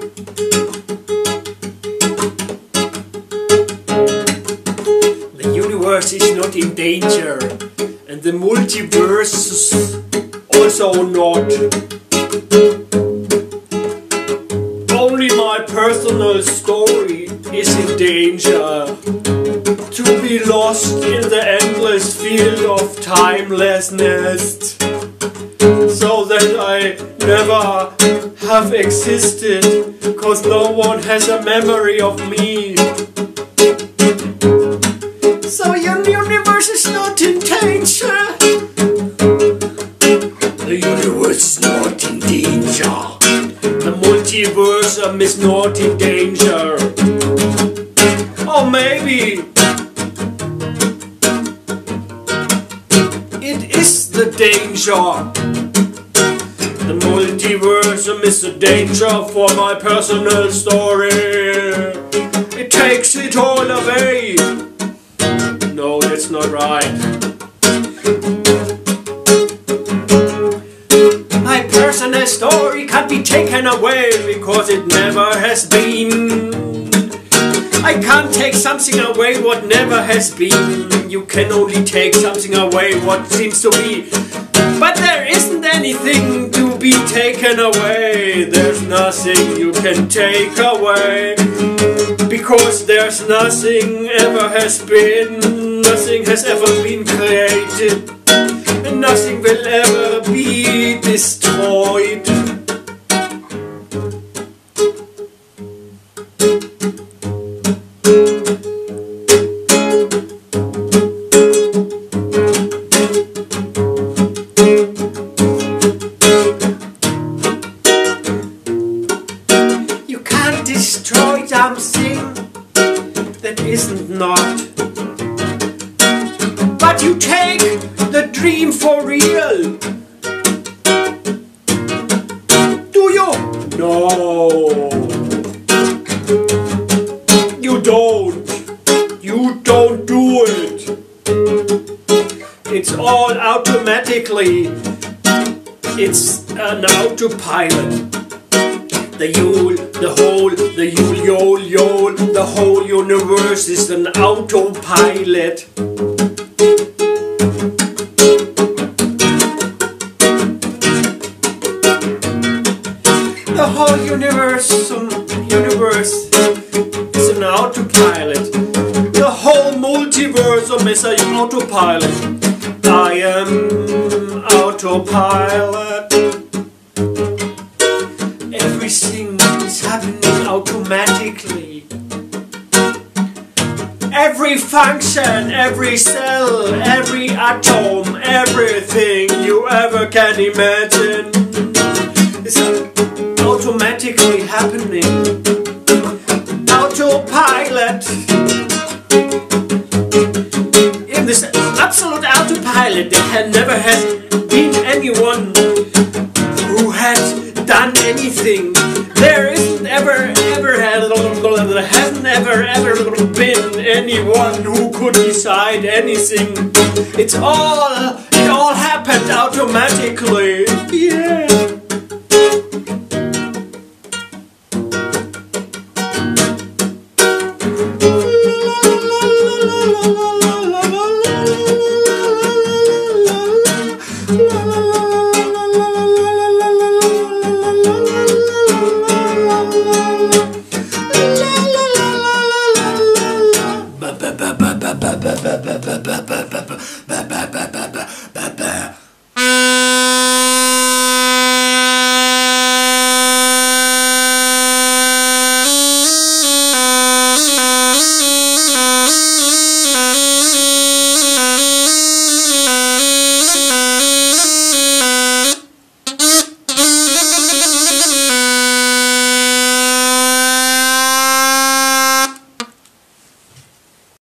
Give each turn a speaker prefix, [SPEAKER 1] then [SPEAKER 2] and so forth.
[SPEAKER 1] The universe is not in danger, and the multiverse is also not. Only my personal story is in danger, to be lost in the endless field of timelessness, so that I never have existed, cause no one has a memory of me. So your universe is not in danger. The universe is not in danger. The multiverse is not in danger. Or maybe it is the danger. The multiverse is a danger for my personal story. It takes it all away. No, that's not right. My personal story can't be taken away because it never has been. I can't take something away what never has been. You can only take something away what seems to be. But there isn't anything to be taken away. There's nothing you can take away, because there's nothing ever has been. Nothing has ever been created, and nothing will ever be destroyed. Destroy something that isn't not. But you take the dream for real. Do you? No. You don't. You don't do it. It's all automatically. It's an autopilot. The yule, the whole, the yule, the whole universe is an autopilot. The whole universe is an autopilot. The whole multiverse is an autopilot. I am autopilot. Everything is happening automatically. Every function, every cell, every atom, everything you ever can imagine is automatically happening. Autopilot. In this absolute autopilot, there never has been anyone who has done anything. There isn't there hasn't ever been anyone who could decide anything. It all happened automatically. Yeah. Ba ba ba ba ba ba ba ba ba ba ba ba ba ba ba ba